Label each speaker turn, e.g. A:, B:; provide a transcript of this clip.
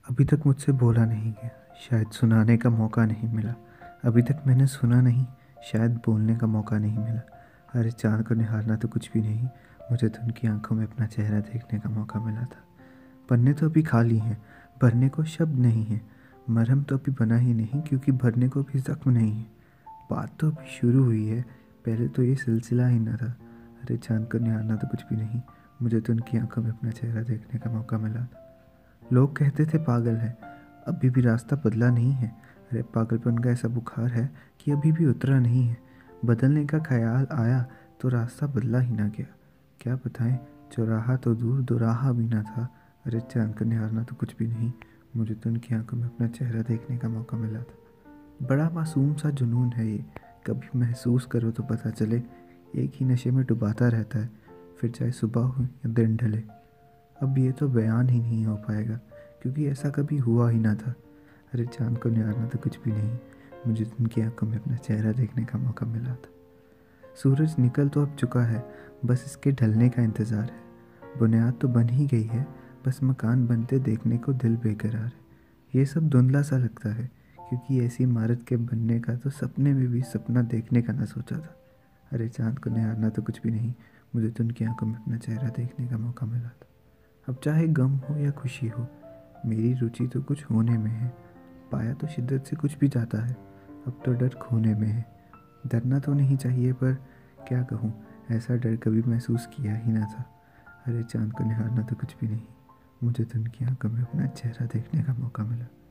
A: अभी तक मुझसे बोला नहीं गया, शायद सुनाने का मौका नहीं मिला। अभी तक मैंने सुना नहीं, शायद बोलने का मौका नहीं मिला। अरे चाँद को निहारना तो कुछ भी नहीं, मुझे तो उनकी आंखों में अपना चेहरा देखने का मौका मिला था। पन्ने तो अभी खाली हैं, भरने को शब्द नहीं है। मरहम तो अभी बना ही नहीं, क्योंकि भरने को भी ज़ख्म नहीं है। बात तो अभी शुरू हुई है, पहले तो ये सिलसिला ही न था। अरे चाँद को निहारना तो कुछ भी नहीं, मुझे तो उनकी आंखों में अपना चेहरा देखने का मौका मिला था। लोग कहते थे पागल है, अभी भी रास्ता बदला नहीं है। अरे पागलपन का ऐसा बुखार है कि अभी भी उतरा नहीं है। बदलने का ख्याल आया तो रास्ता बदला ही ना गया। क्या बताएं, चौराहा तो दूर दोराहा भी ना था। अरे चाँद को निहारना तो कुछ भी नहीं, मुझे तो उनकी आंखों में अपना चेहरा देखने का मौका मिला था। बड़ा मासूम सा जुनून है ये, कभी महसूस करो तो पता चले। एक ही नशे में डुबाता रहता है, फिर चाहे सुबह हो या दिन ढले। अब ये तो बयान ही नहीं हो पाएगा, क्योंकि ऐसा कभी हुआ ही ना था। अरे चाँद को निहारना तो कुछ भी नहीं, मुझे उनकी आंखों में अपना चेहरा देखने का मौका मिला था। सूरज निकल तो अब चुका है, बस इसके ढलने का इंतज़ार है। बुनियाद तो बन ही गई है, बस मकान बनते देखने को दिल बेकरार है। ये सब धुंधला सा लगता है, क्योंकि ऐसी इमारत के बनने का तो सपने में भी सपना देखने का ना सोचा था। अरे चाँद को निहारना तो कुछ भी नहीं, मुझे तो उनकी आंखों में अपना चेहरा देखने का मौका मिला था। अब चाहे गम हो या खुशी हो, मेरी रुचि तो कुछ होने में है। पाया तो शिद्दत से कुछ भी जाता है, अब तो डर खोने में है। डरना तो नहीं चाहिए, पर क्या कहूँ, ऐसा डर कभी महसूस किया ही ना था। अरे चाँद को निहारना तो कुछ भी नहीं, मुझे तो उनकी आंखों में अपना चेहरा देखने का मौका मिला।